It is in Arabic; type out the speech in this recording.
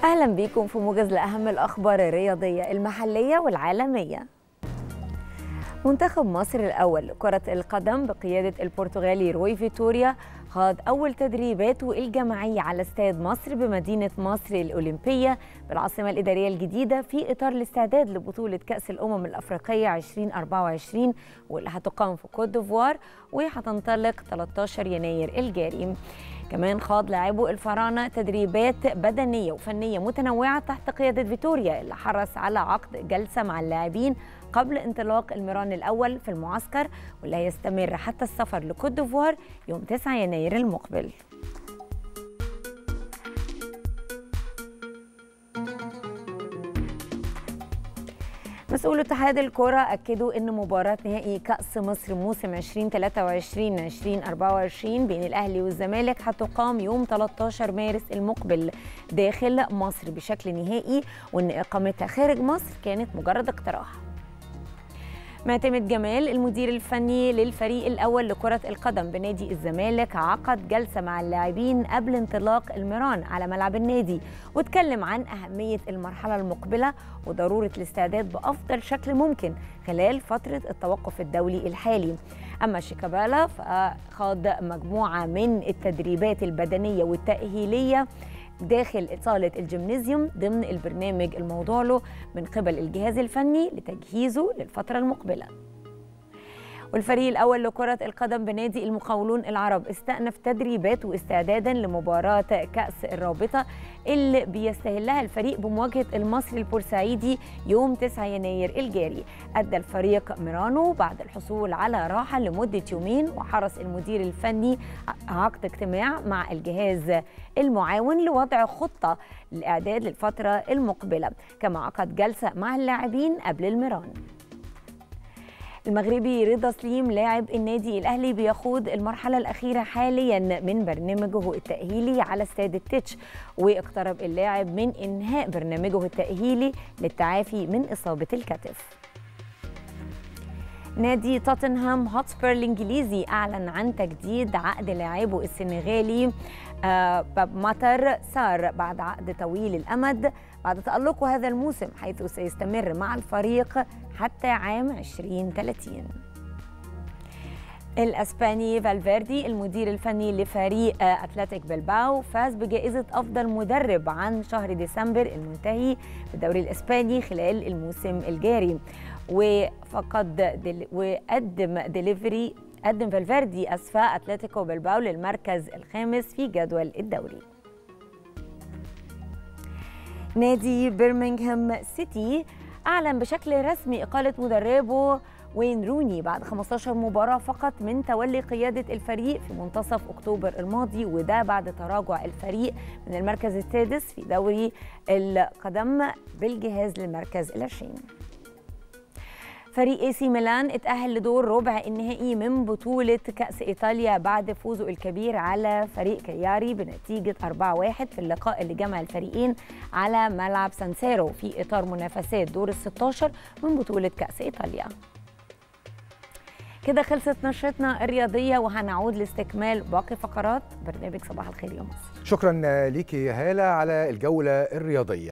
أهلا بيكم في موجز لأهم الأخبار الرياضية المحلية والعالمية. منتخب مصر الأول لكرة القدم بقيادة البرتغالي روي فيتوريا خاض أول تدريباته الجماعية على استاد مصر بمدينة مصر الأولمبية بالعاصمة الإدارية الجديدة في إطار الاستعداد لبطولة كأس الأمم الأفريقية 2024 واللي هتقام في كوت ديفوار وهتنطلق 13 يناير الجاري. كمان خاض لاعبو الفراعنة تدريبات بدنية وفنية متنوعة تحت قيادة فيتوريا اللي حرص على عقد جلسة مع اللاعبين قبل انطلاق المران الأول في المعسكر واللي هيستمر حتى السفر لكوت ديفوار يوم 9 يناير المقبل. مسؤول اتحاد الكرة أكدوا أن مباراة نهائي كأس مصر موسم 2023-2024 بين الأهلي والزمالك هتقام يوم 13 مارس المقبل داخل مصر بشكل نهائي، وأن إقامتها خارج مصر كانت مجرد اقتراح. معتمد جمال المدير الفني للفريق الأول لكرة القدم بنادي الزمالك عقد جلسة مع اللاعبين قبل انطلاق المران على ملعب النادي، واتكلم عن أهمية المرحلة المقبلة وضرورة الاستعداد بأفضل شكل ممكن خلال فترة التوقف الدولي الحالي. أما شيكابالا فخاض مجموعة من التدريبات البدنية والتأهيلية داخل صالة الجيمنازيوم ضمن البرنامج الموضوع له من قبل الجهاز الفني لتجهيزه للفترة المقبلة. والفريق الأول لكرة القدم بنادي المقاولون العرب استأنف تدريباته استعدادا لمباراة كأس الرابطة اللي بيستهلها الفريق بمواجهة المصري البورسعيدي يوم 9 يناير الجاري. أدى الفريق ميرانو بعد الحصول على راحة لمدة يومين، وحرص المدير الفني عقد اجتماع مع الجهاز المعاون لوضع خطة للإعداد للفترة المقبلة، كما عقد جلسة مع اللاعبين قبل الميران. المغربي رضا سليم لاعب النادي الأهلي بيخوض المرحلة الأخيرة حاليا من برنامجه التأهيلي على استاد التتش، واقترب اللاعب من إنهاء برنامجه التأهيلي للتعافي من إصابة الكتف. نادي توتنهام هوتسبير الإنجليزي أعلن عن تجديد عقد لاعبه السنغالي باب ماتر سار بعد عقد طويل الأمد بعد تألقه هذا الموسم، حيث سيستمر مع الفريق حتى عام 2030. الأسباني فالفيردي المدير الفني لفريق أتلتيك بلباو فاز بجائزة أفضل مدرب عن شهر ديسمبر المنتهي في الدوري الإسباني خلال الموسم الجاري، قدم فالفيردي أتلتيكو بلباو للمركز الخامس في جدول الدوري. نادي برمنغهام سيتي أعلن بشكل رسمي إقالة مدربه وين روني بعد 15 مباراة فقط من تولي قيادة الفريق في منتصف أكتوبر الماضي، وده بعد تراجع الفريق من المركز السادس في دوري القدم بالجهاز للمركز العشرين. فريق AC ميلان اتأهل لدور ربع النهائي من بطولة كأس إيطاليا بعد فوزه الكبير على فريق كياري بنتيجة 4-1 في اللقاء اللي جمع الفريقين على ملعب سانسيرو في إطار منافسات دور ال16 من بطولة كأس إيطاليا. كده خلصت نشرتنا الرياضية، وهنعود لاستكمال باقي فقرات برنامج صباح الخير يا مصر. شكرا ليكي يا هالة على الجولة الرياضية.